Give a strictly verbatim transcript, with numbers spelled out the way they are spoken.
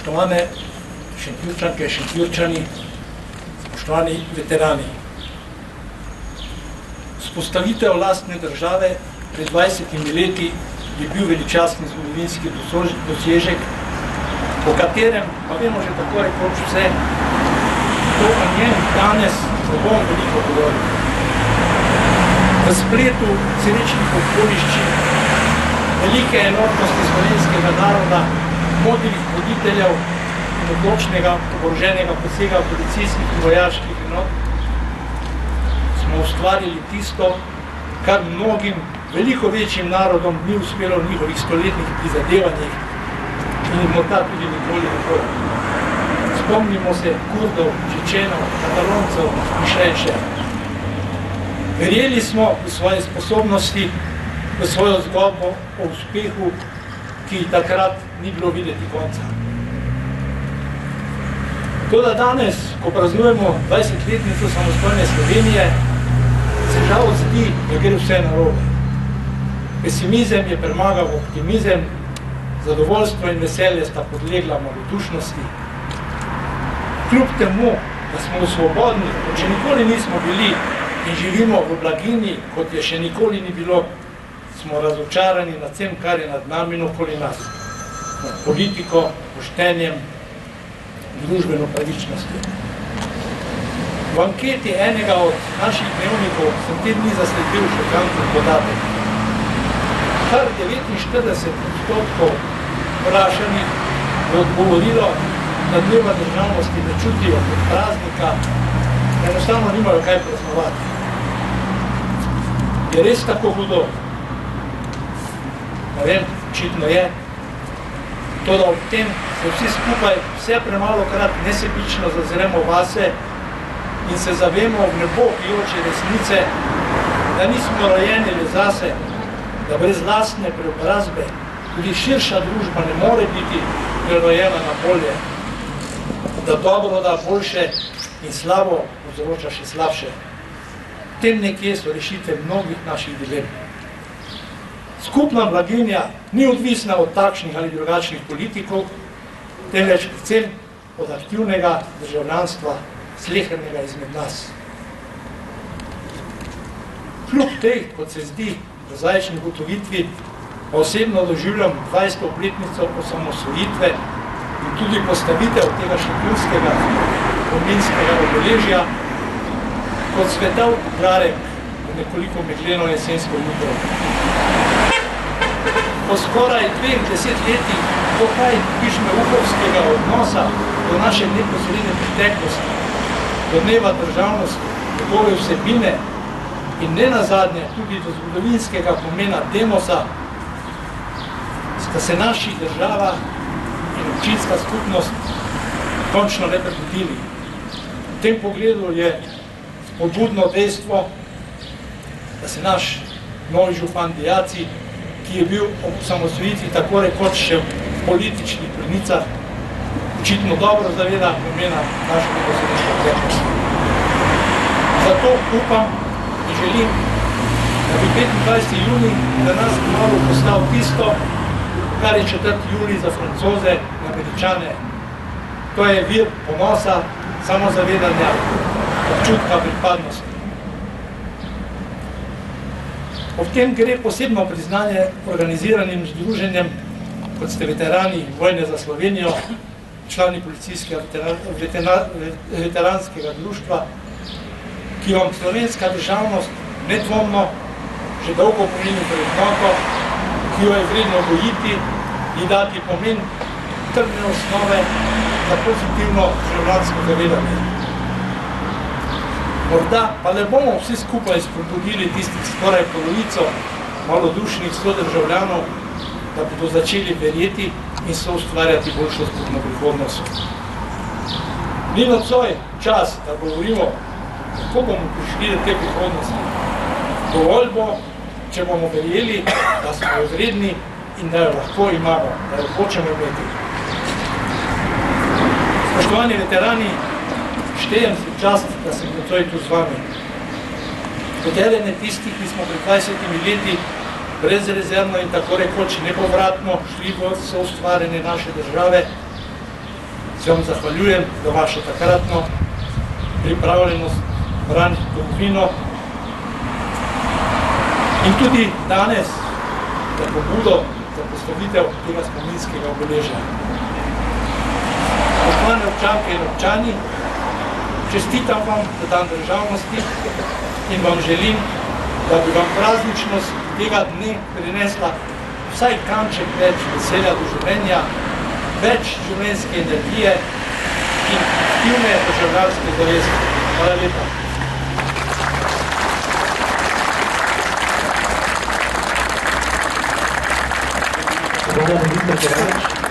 Spoštovane Šentjurčanke, Šentjurčani, spoštovani veterani. Vzpostavitev lastne države pred dvajsetimi leti je bil veličastni zgodovinski dosežek, o katerem pa vemo že tako rekoč vse, to o njem danes ne bom veliko govoril. V spletu srečnih okoliščin, velike enotnosti slovenskega naroda, modrih voditeljev in odločnega oboroženega posega policijskih in vojaških enot smo ustvarili tisto, kar mnogim veliko večjim narodom ni uspelo v njihovih stoletnih prizadevanjih in morda tudi nikoli ne bo. Spomnimo se Kurdov, Čečenov, Kataloncev in še in še. Verjeli smo v svoje sposobnosti, v svojo zgodbo o uspehu, ki takrat ni bilo videti konca. Toda danes, ko praznujemo dvajsetletnico samostojne Slovenije, se žal zdi, da gre vse narobe. Pesimizem je premagal optimizem, zadovoljstvo in veselje sta podlegla malodušnosti. Kljub temu, da smo svobodni, kot še nikoli nismo bili in živimo v blagini, kot je še nikoli ni bilo, smo razočarani nad vsem, kar je nad nami in okoli nas. Nad politiko, poštenjem, družbeno pravičnostjo. V anketi enega od naših dnevnikov sem te dni zasledil šokanten podatek. Kar devetinštirideset odstotkov vprašanih je odgovorilo, da dneva državnosti ne čutijo kot praznika, enostavno nimajo kaj praznovati. Je res tako hudo? Ne vem, očitno je. Toda ob tem se vsi skupaj vse premalokrat nesebično zazremo vase in se zavemo v nebo bijoče resnice, da nismo rojeni le zase, da brez lastne preobrazbe tudi širša družba ne more biti prerojena na bolje, da dobro da boljše in slabo povzroča še slabše. V tem nekje so rešitve mnogih naših dilem. Skupna blaginja ni odvisna od takšnih ali drugačnih politikov, temveč predvsem od aktivnega državljanstva slehernega izmed nas. Kljub tej, kot se zdi, v zdajšnji ugotovitvi, pa osebno doživljam dvajseto obletnico osamosvojitve in tudi postavitev tega šentjurskega spominskega obeležja kot svetel udarek v nekoliko megleno jesensko jutro. Po skoraj dveh desetletjih do kaj pišmeuhovskega odnosa do naše neposredne preteklosti, do dneva državnosti, njegove vsebine in ne nazadnje tudi do zgodovinskega pomena demosa, sta se naši država in občinska skupnost končno ne prebudili. V tem pogledu je spodbudno dejstvo, da se naš novi župan Diaci, ki je bil ob osamosvojitvi tako rekoč še v političnih plenicah, očitno dobro zaveda pomena naše neposredne preteklosti. Zato upam in želim, da bi petindvajseti junij za nas malo postal tisto, kar je četrti julij za Francoze in Američane. To je vir ponosa, samozavedanja, občutka pripadnosti. Ob tem gre posebno priznanje organiziranim združenjem, kot ste veterani vojne za Slovenijo, člani policijskega veteranskega društva, ki vam slovenska državnost nedvomno že dolgo pomeni vrednoto, ki jo je vredno gojiti in dati pomen trdne osnove za pozitivno državljansko zavedanje. Morda pa ne bomo vsi skupaj spodbudili tistih skoraj polovico malodušnih sodržavljanov, da bodo začeli verjeti in so ustvarjati boljšo skupno prihodnost. Ni nocoj čas, da govorimo, kako bomo prišli do te prihodnosti. Dovolj bo, če bomo verjeli, da smo jo vredni in da jo lahko imamo, da jo hočemo imeti. Spoštovani veterani, štejem si čast, da sem nocoj tu z vami. Kot eden tistih, ki smo pred dvajsetimi leti brezrezervno in tako rekoč nepovratno šli v soustvarjanje naše države, se vam zahvaljujem za vašo takratno pripravljenost braniti domovino in tudi danes za pobudo za postavitev tega spominskega obeležja. Spoštovane občanke in občani, čestitam vam za dan državnosti in vam želim, da bi vam prazničnost tega dne prinesla vsaj kanček več veselja do življenja, več življenjske energije in aktivne državljanske zavesti. Hvala lepa. Hvala, minister Kovač.